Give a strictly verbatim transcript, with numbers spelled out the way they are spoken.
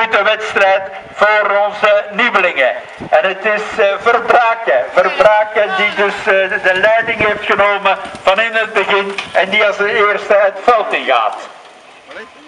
minuten wedstrijd voor onze nieuwelingen. En het is uh, Verbraken, Verbraken die dus uh, de leiding heeft genomen van in het begin en die als de eerste het veld ingaat.